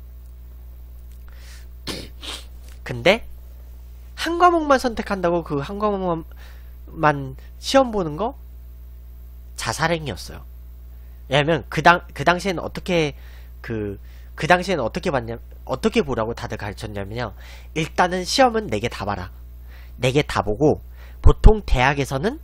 [SPEAKER 1] 근데 한 과목만 선택한다고 한 과목만 시험 보는 거 자살행위였어요. 왜냐면 그 당시에는 어떻게 어떻게 보라고 다들 가르쳤냐면요, 일단은 시험은 4개 다 봐라. 4개 다 보고, 보통 대학에서는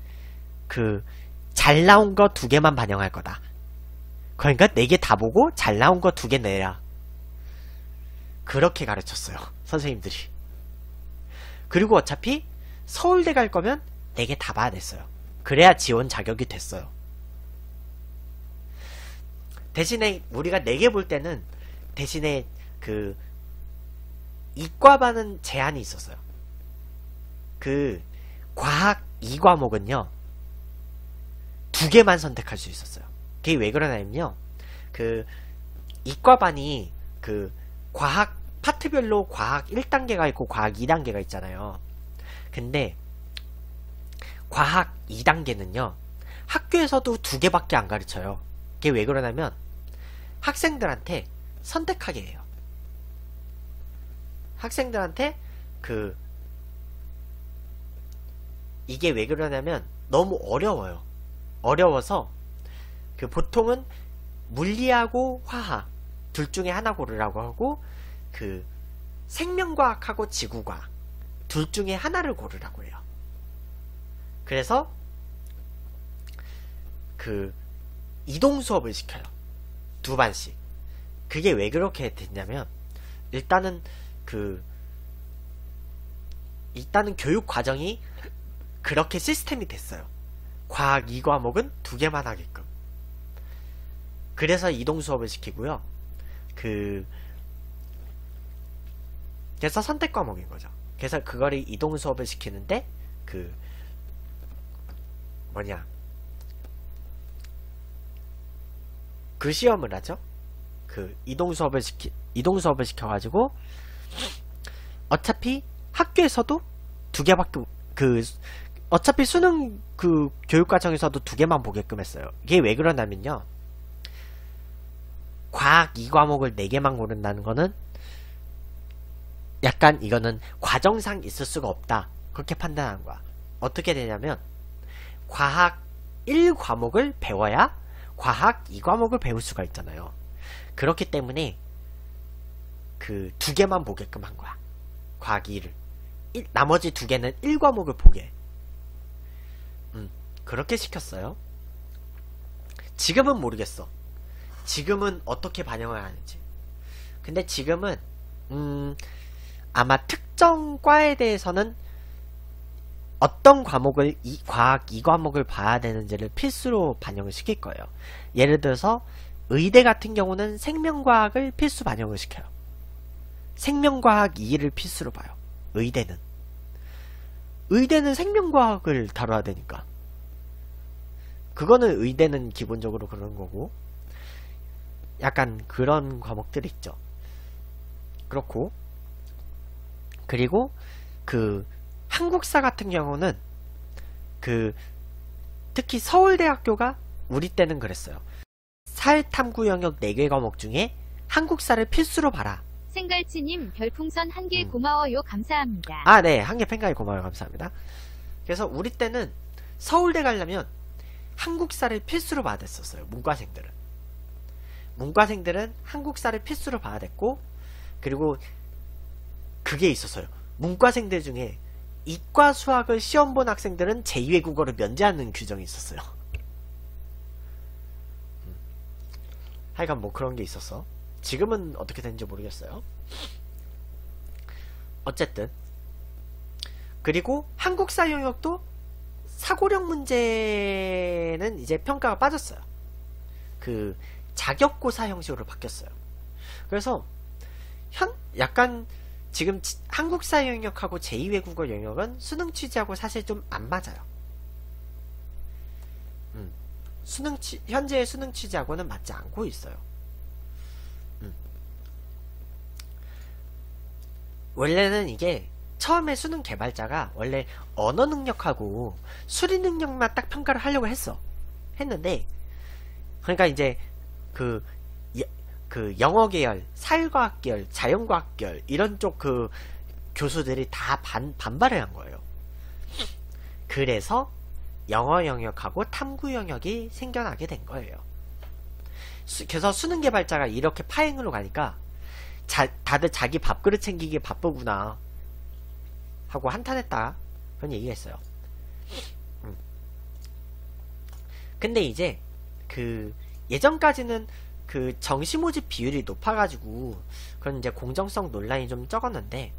[SPEAKER 1] 잘 나온 거 2개만 반영할 거다. 그러니까 4개 다 보고 잘 나온 거 2개 내라. 그렇게 가르쳤어요, 선생님들이. 그리고 어차피 서울대 갈 거면 4개 다 봐야 됐어요. 그래야 지원 자격이 됐어요. 대신에 우리가 4개 볼 때는 대신에 이과반은 제한이 있었어요. 과학 2과목은요 2개만 선택할 수 있었어요. 그게 왜 그러냐면요, 이과반이 과학 파트별로 과학 1단계가 있고 과학 2단계가 있잖아요. 근데 과학 2단계는요 학교에서도 2개밖에 안 가르쳐요. 그게 왜 그러냐면 학생들한테 선택하게 해요. 학생들한테 이게 왜 그러냐면 너무 어려워요. 어려워서 보통은 물리하고 화학 둘 중에 하나 고르라고 하고 그 생명과학하고 지구과학 둘 중에 하나를 고르라고 해요. 그래서 그 이동 수업을 시켜요. 2반씩. 그게 왜 그렇게 됐냐면 일단은 교육 과정이 그렇게 시스템이 됐어요. 과학 2과목은 2개만 하게끔. 그래서 이동 수업을 시키고요. 그래서 선택 과목인 거죠. 그래서 그거를 이동 수업을 시키는데 그 시험을 하죠. 이동 수업을 시켜가지고 어차피 학교에서도 2개밖에 어차피 수능 교육 과정에서도 2개만 보게끔 했어요. 이게 왜 그러냐면요. 과학 2과목을 4개만 고른다는 거는 약간 이거는 과정상 있을 수가 없다. 그렇게 판단한 거야. 어떻게 되냐면 과학 1과목을 배워야 과학 2과목을 배울 수가 있잖아요. 그렇기 때문에 2개만 보게끔 한 거야. 과학 2를. 나머지 2개는 1과목을 보게. 그렇게 시켰어요. 지금은 모르겠어. 지금은 어떻게 반영을 하는지. 근데 지금은 아마 특정 과에 대해서는 어떤 과목을 과학 2과목을 봐야 되는지를 필수로 반영을 시킬 거예요. 예를 들어서 의대 같은 경우는 생명과학을 필수 반영을 시켜요. 생명과학 2를 필수로 봐요. 의대는 생명과학을 다뤄야 되니까. 그거는 의대는 기본적으로 그런 거고 약간 그런 과목들이 있죠. 그렇고 그리고 한국사 같은 경우는 특히 서울대학교가 우리 때는 그랬어요. 사회탐구 영역 4개 과목 중에 한국사를 필수로 봐라.
[SPEAKER 2] 생갈치님 별풍선 1개 고마워요. 감사합니다.
[SPEAKER 1] 아, 네. 1개 팬가입 고마워요. 감사합니다. 그래서 우리 때는 서울대 가려면 한국사를 필수로 봐야 됐었어요. 문과생들은 한국사를 필수로 봐야 됐고 그리고 그게 있었어요. 문과생들 중에 이과 수학을 시험 본 학생들은 제2외국어를 면제하는 규정이 있었어요. 하여간 뭐 그런 게 있었어. 지금은 어떻게 되는지 모르겠어요. 어쨌든 그리고 한국사 영역도 사고력 문제는 이제 평가가 빠졌어요. 자격고사 형식으로 바뀌었어요. 그래서 약간 지금 한국사 영역하고 제2외국어 영역은 수능 취지하고 사실 좀 안 맞아요. 현재의 수능 취지하고는 맞지 않고 있어요. 원래는 이게 처음에 수능 개발자가 원래 언어 능력하고 수리 능력만 딱 평가를 하려고 했는데 그러니까 이제 영어 계열, 사회과학 계열, 자연과학 계열 이런 쪽 교수들이 다 반발을 한 거예요. 그래서 영어 영역하고 탐구 영역이 생겨나게 된 거예요. 그래서 수능 개발자가 이렇게 파행으로 가니까 다들 자기 밥그릇 챙기기 바쁘구나 하고 한탄했다 그런 얘기가 있어요. 근데 이제 예전까지는 정시 모집 비율이 높아가지고 그런 이제 공정성 논란이 좀 적었는데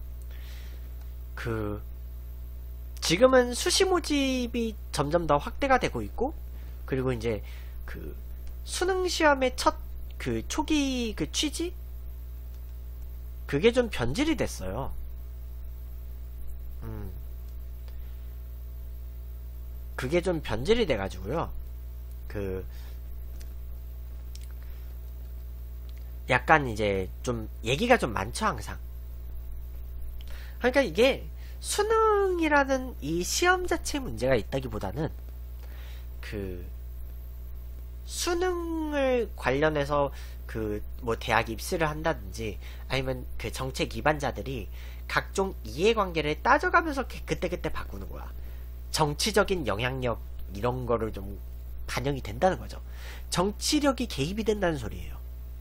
[SPEAKER 1] 지금은 수시 모집이 점점 더 확대가 되고 있고 그리고 이제 수능 시험의 첫 초기 취지 그게 좀 변질이 됐어요. 그게 좀 변질이 돼가지고요. 약간 이제 좀 얘기가 좀 많죠, 항상. 그러니까 이게 수능이라는 이 시험 자체 문제가 있다기보다는 수능을 관련해서 뭐 대학 입시를 한다든지 아니면 정책 기반자들이 각종 이해관계를 따져가면서 그때그때 바꾸는 거야. 정치적인 영향력 이런 거를 좀 반영이 된다는 거죠. 정치력이 개입이 된다는 소리예요.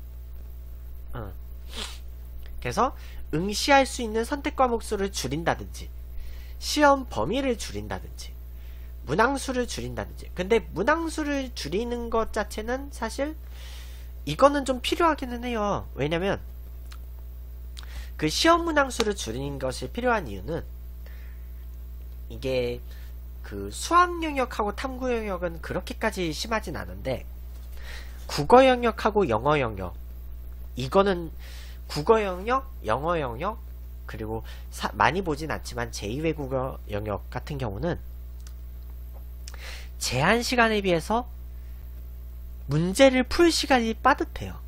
[SPEAKER 1] 그래서 응시할 수 있는 선택 과목 수를 줄인다든지 시험 범위를 줄인다든지 문항수를 줄인다든지. 근데 문항수를 줄이는 것 자체는 사실 이거는 좀 필요하기는 해요. 왜냐면 그 시험 문항수를 줄이는 것이 필요한 이유는 이게 그 수학 영역하고 탐구 영역은 그렇게까지 심하진 않은데 국어 영역하고 영어 영역, 이거는 국어 영역, 영어 영역, 그리고 많이 보진 않지만 제2외국어 영역 같은 경우는 제한 시간에 비해서 문제를 풀 시간이 빠듯해요.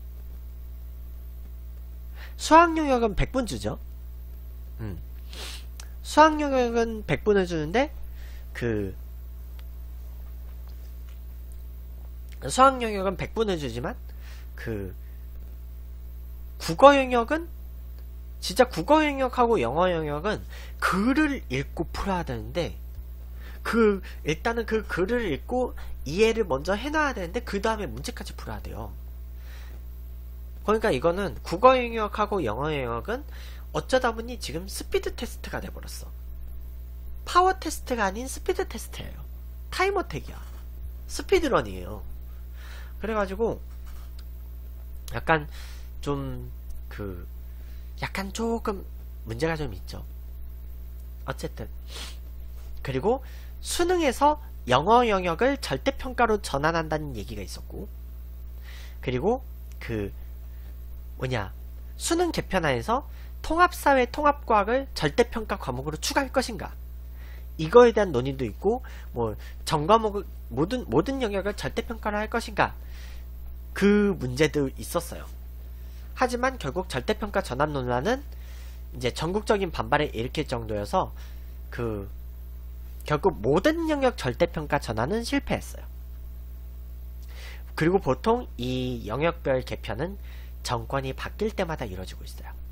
[SPEAKER 1] 수학 영역은 100분 주죠. 수학 영역은 100분을 주는데 수학 영역은 100분을 주지만 국어 영역은 진짜 국어 영역하고 영어 영역은 글을 읽고 풀어야 되는데 일단은 그 글을 읽고 이해를 먼저 해놔야 되는데 그 다음에 문제까지 풀어야 돼요. 그러니까 이거는 국어 영역하고 영어 영역은 어쩌다 보니 지금 스피드 테스트가 돼버렸어. 파워 테스트가 아닌 스피드 테스트예요. 타임어택이야. 스피드런이에요. 그래가지고 약간 약간 조금 문제가 좀 있죠. 어쨌든 그리고 수능에서 영어 영역을 절대평가로 전환한다는 얘기가 있었고, 그리고 수능 개편안에서 통합사회 통합과학을 절대평가 과목으로 추가할 것인가, 이거에 대한 논의도 있고, 전과목 모든 영역을 절대평가로 할 것인가, 그 문제도 있었어요. 하지만 결국 절대평가 전환 논란은 이제 전국적인 반발을 일으킬 정도여서 결국 모든 영역 절대평가 전환은 실패했어요. 그리고 보통 이 영역별 개편은 정권이 바뀔 때마다 이루어지고 있어요.